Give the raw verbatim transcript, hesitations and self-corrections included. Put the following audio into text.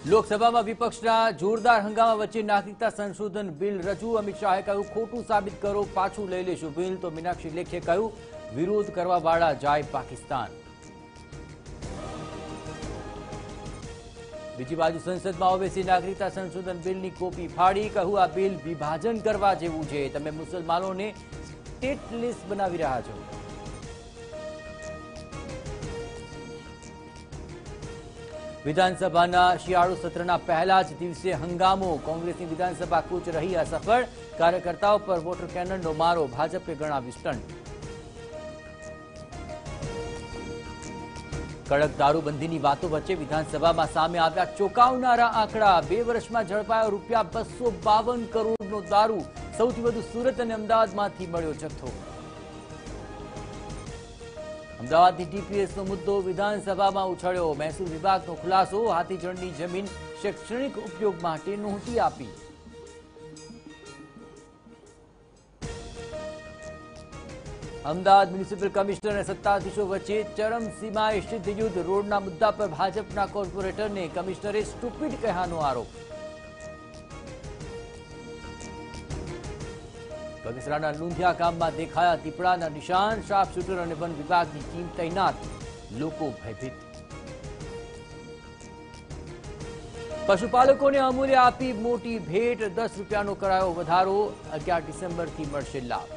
લોકસભામાં વિપક્ષના જોરદાર હંગામા વચ્ચે નાગરિકતા સંશોધન બિલ રજૂ। અમિત શાહે કહ્યું, ખોટું સાબિત કરો, પાછું લઈ લેશું બિલ। તો મીનાક્ષી લેખીએ કહ્યું, વિરોધ કરવાવાળા જાય પાકિસ્તાન। બીજી બાજુ સંસદમાં ઓવેસી નાગરિકતા સંશોધન બિલની કોપી ફાડી કહ્યું, આ બિલ વિભાજન કરવા જેવું છે। તમે મુસલમાનોને સ્ટેટ લિસ્ટ બનાવી રહ્યા છો। विधानसभा शियाळु सत्रना पहला ज दिवसे हंगामो। कांग्रेसनी विधानसभा कूच रही असफल। कार्यकर्ताओं पर वोटर कैनननो मारो। भाजपे गणाव्युं स्टंट। कड़क दारूबंधीनी वातो वच्चे विधानसभामां सामे आव्या चौंकावनारा आंकड़ा। बे वर्षमां झड़पायो रूपिया बसो बावन करोड़नो दारू। सौथी वधु सूरत अने अमदावादमांथी मळ्यो जथ्थो। अमदावाद टीपीएस मुद्दो विधानसभा में उछळ्यो। महसूल विभाग खुलासो, हाथीजणनी जमीन शैक्षणिक उपयोग माटे नहोती आपी। अमदावाद म्युनिसिपल कमिश्नर और सत्ताधीशों वच्चे चरमसीमाए सिद्ध युद्ध। रोडना मुद्दा पर भाजपा कोर्पोरेटर ने कमिश्नरे स्टूपिड कह्यानो आरोप। बगसराना लूंधिया गाम में देखाया दीपड़ाना निशान। शार्प शूटर और वन विभाग की टीम तैनात। लोको भयभीत। पशुपालकों ने अमूल्य आपी मोटी भेट। दस रूपियानो करायो वधारो। अगियार डिसेम्बर थी मळशे लाभ।